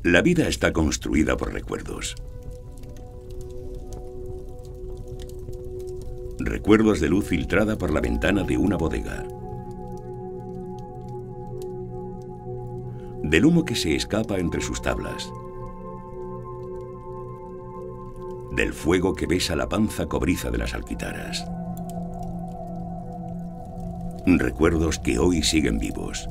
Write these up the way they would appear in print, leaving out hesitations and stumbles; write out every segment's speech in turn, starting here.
La vida está construida por recuerdos. Recuerdos de luz filtrada por la ventana de una bodega. Del humo que se escapa entre sus tablas. Del fuego que besa la panza cobriza de las alquitaras. Recuerdos que hoy siguen vivos.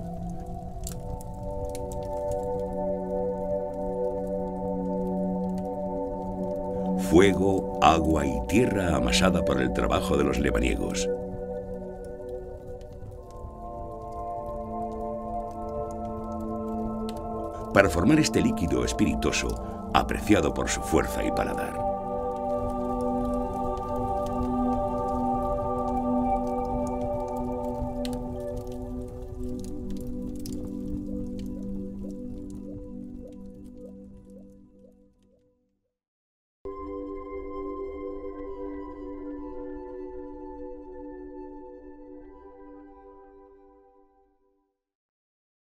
Fuego, agua y tierra amasada por el trabajo de los lebaniegos. Para formar este líquido espirituoso, apreciado por su fuerza y paladar.